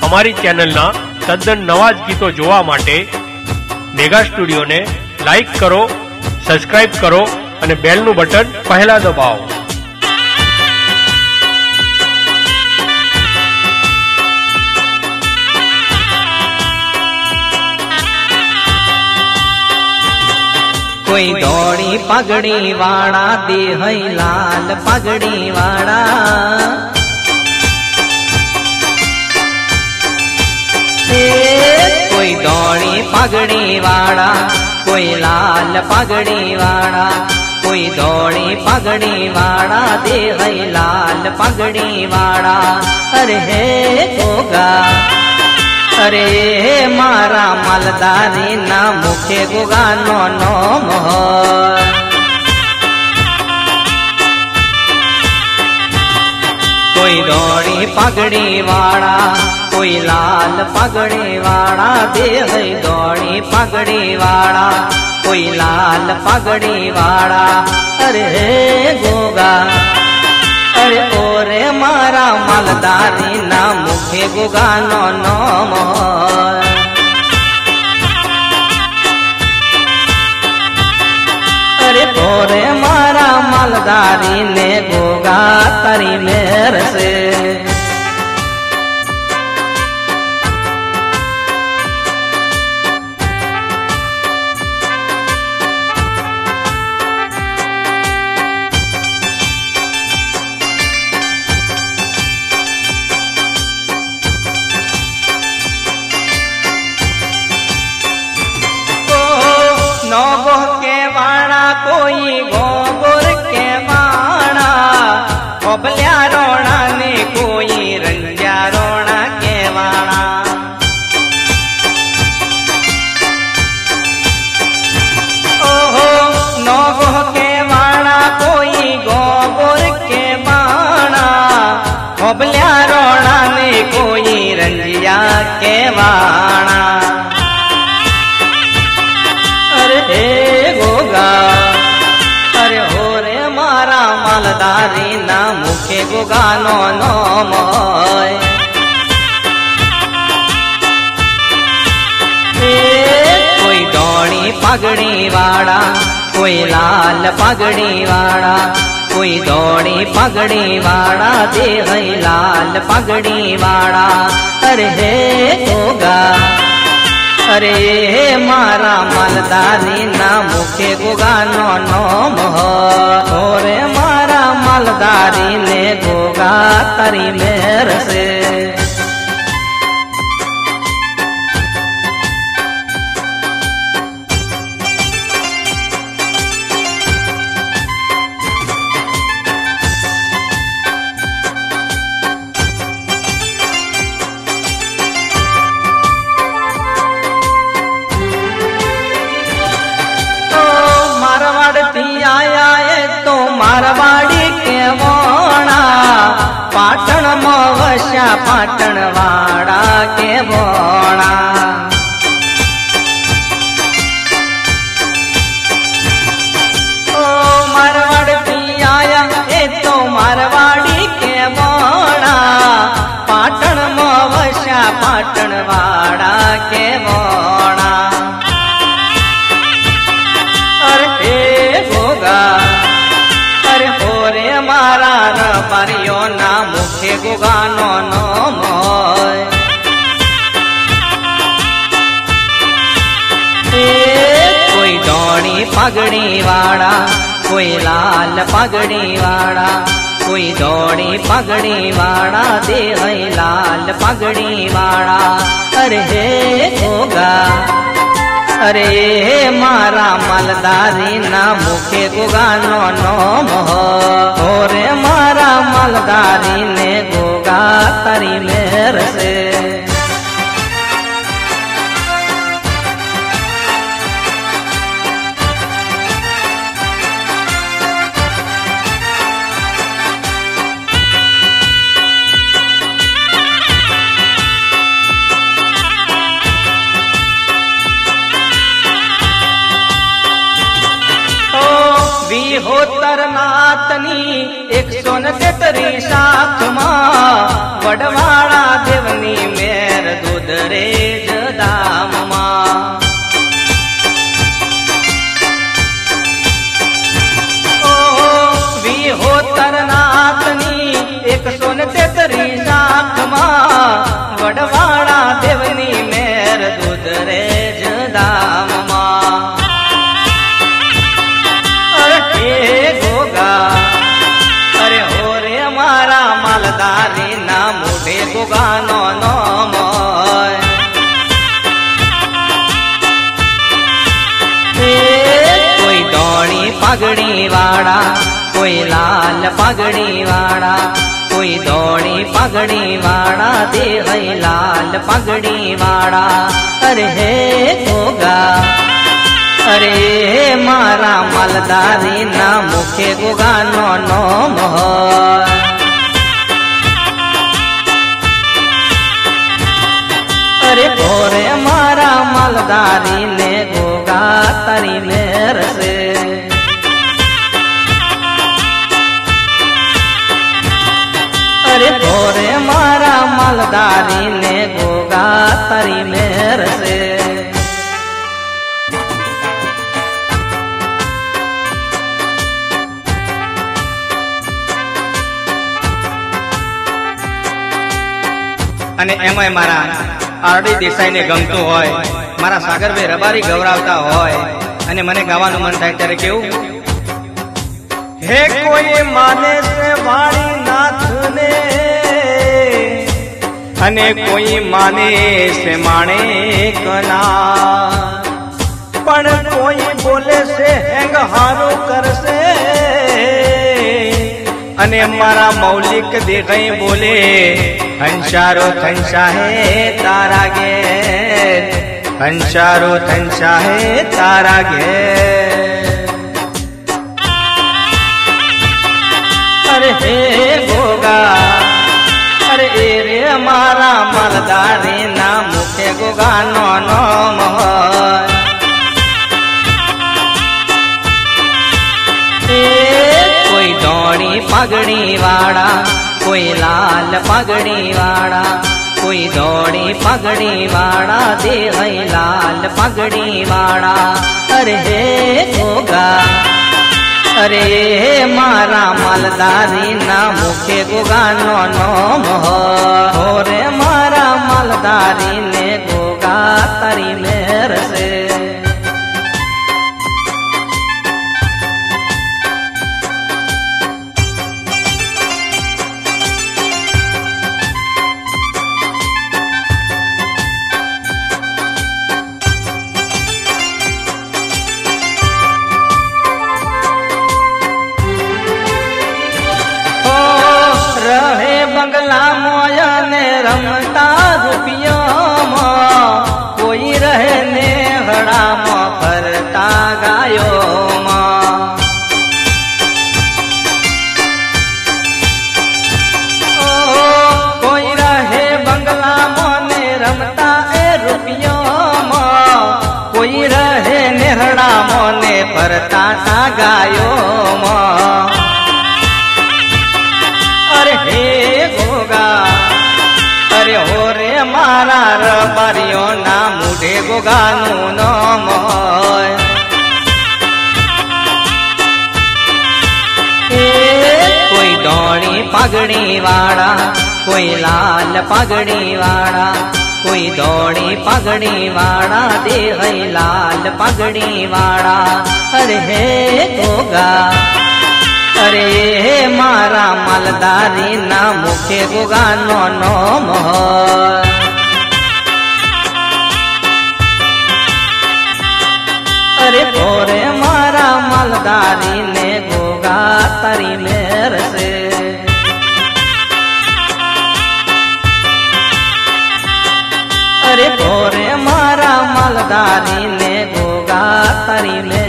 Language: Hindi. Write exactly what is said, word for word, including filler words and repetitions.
અમારી ચેનલના તદ્દન નવા જ ગીતો જોવા માટે મેગા સ્ટુડિયોને લાઈક કરો, સબસ્ક્રાઇબ કરો અને બેલનું બટન પહેલા દબાવો. कोई दौड़ी पगड़ी वाड़ा दे है लाल पगड़ी वाड़ा, कोई दौड़ी पगड़ी वाड़ा कोई लाल पगड़ी वाड़ा, कोई दौड़ी पगड़ी वाड़ा दे है लाल पगड़ी वाड़ा. अरे हे गोगा अरे मारा मालदारी ना मुखे गोगा नो नो मोहर. कोई दौड़ी पगड़ी वाड़ा कोई लाल पगड़ी वाड़ा दे है दौड़ी पगड़ी वाड़ा कोई लाल पगड़ी वाड़ा. अरे गोगा अरे ओरे मारा मालदारी ना मुखे गोगा नो नो मोहर. अरे ओरे मारा मालदारी ने गोगा तरी मेर से. नौगो के वाणा कोई गोगुर के वाणा, बबल्या रोणा ने कोई रंजा रोणा के वाणा. ओहो नौगो के वाणा कोई गोगुर के वाणा, बबल्या रोणा ने कोई रंजिया के वाणा. अरे गोगा अरे हो रे मारा मालदारी ना मुखे गोगा नो नो मोय. कोई दौड़ी पगड़ी वाड़ा कोई लाल पगड़ी वाड़ा, कोई दौड़ी पगड़ी वाड़ा दे है लाल पगड़ी वाड़ा. अरे हे गोगा अरे मारा मालदारी ना मुखे गोगा नो नो मोहर. ओरे मारा मालदारी ने गोगा तरी मेर से. आया है तो मारवाड़ी के वोणा, पाटण मोवशा पाटण वाड़ा के वोणा. ओ मारवाड़ी आया है तो मारवाड़ी के वोणा, पाटण मोवशा पाटण वाड़ा के वोणा. अरे होरे मारा न परियो ना मुखे गोगा नो नो मोय. कोई दौड़ी पगड़ी वाड़ा कोई लाल पगड़ी वाड़ा, कोई दौड़ी पगड़ी वाड़ा दे है लाल पगड़ी वाड़ा. अरे हे गोगा अरे मारा मालदारी ना मुखे गोगा नो नो मोहर. ओरे मारा मालदारी ने गोगा तरी मेर से. वी होतर नाथनी एक सौ न तेतरी साख मां वडवाड़ा देवनी मेर दूध रे जदाम मां ओ वी हो तरनाथनी एक सौ न तेतरी साख मां वडवाड़ा देवनी मेर दूध रे जदाम मां गोगा अरे हो रे मारा मालदारी ना मोटे गोगा नो नो मोय कोई दौड़ी पगड़ी वाड़ा कोई लाल पगड़ी वाड़ा कोई दौड़ी पगड़ी वाड़ा दे गई लाल पगड़ी वाड़ा अरे हे गोगा अरे मारा मालदारी ना मुखे गोगा नो नो मोह अरे भोरे मारा मालदारी ने गोगा तारी मेर से अरे भोरे मारा मालदारी ने गोगा तारी मेर से અને એમાંય મારા આરડી દેસાઈને ગમતું હોય મારા સાગરભાઈ રબારી ગૌરાવતા હોય અને મને ગાવાનું મન થાય ત્યારે કેવું હે કોઈ માને છે વાળી નાથને અને કોઈ માને છે માણેકના પણ કોઈ બોલે છે હેંગ હારું કરશે અને મારા મૌલિક દેખાઈ બોલે हंसारो थंसा है तारा गे हंसारो थंसा है तारा गे अरे हे गोगा अरे ए रे मारा मालदारी ना मुखे गोगा नो नो मोह कोई दौड़ी पगड़ी वाड़ा कोई लाल पगड़ी वाड़ा कोई दौड़ी पगड़ी वाड़ा दे गई लाल पगड़ी वाड़ा अरे हे गोगा अरे मारा मालदारी ना मुखे गोगा नो नो मोह रे मारा मालदारी ने गोगा तारी मेर से बंगला मोया ने रमता रुपियों में कोई रहे ने हड़ा में फरता गायो मां ओ कोई रहे बंगला मोने रमता ए रुपियों में कोई रहे ने हड़ा मोने फरता सा गायो मां अरे हे गोगा अरे हो रे मारा रबारियो ना मुढ़े गोगा नु नो मोय कोई दौड़ी पगड़ी वाड़ा कोई लाल पगड़ी वाड़ा कोई दौड़ी पगड़ी वाड़ा दे गई लाल पगड़ी वाड़ा अरे हे गोगा अरे मारा मालदारी ना मुखे गोगा नो नो मोह अरे भोरे मारा मालदारी ने गोगा तारी मेर से अरे भोरे मारा मालदारी ने गोगा तारी मेर